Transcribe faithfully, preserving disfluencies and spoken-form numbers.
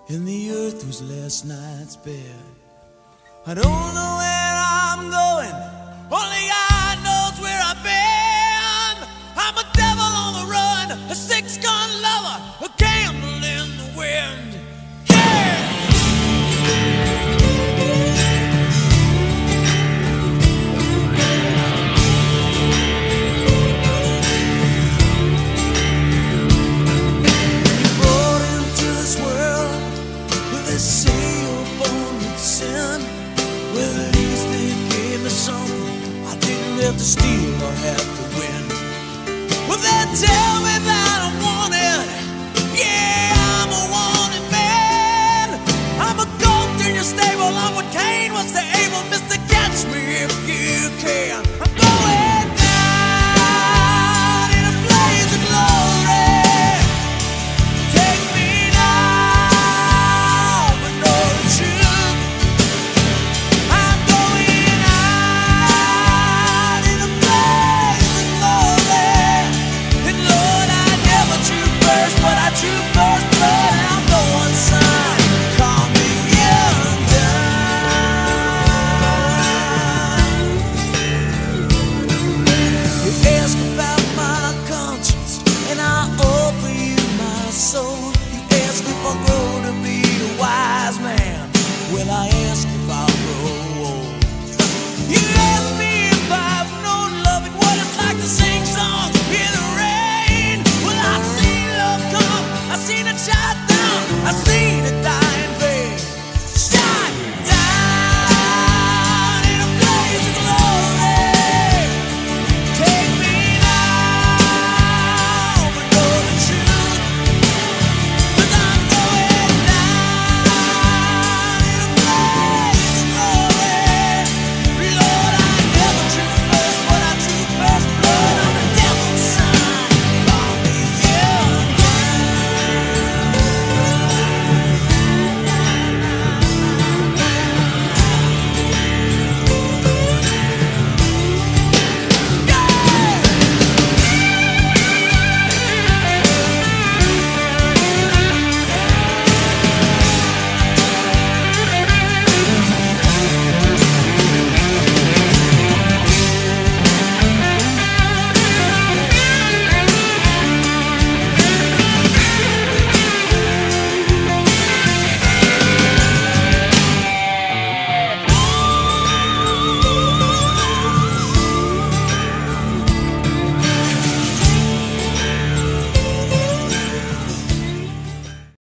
and the earth was last night's bed. I don't know where I'm going, only God knows where I've been. I'm a devil on the run, a six-gun lover, a candle in the wind. Yeah! They say you're born with sin. Well, at least they gave me something I didn't have to steal or have to win. Well, they tell me that I'm wanted. Yeah, I'm a wanted man. I'm a goat in your stable. I'm what Cain was to Abel, Mister Catch Me If You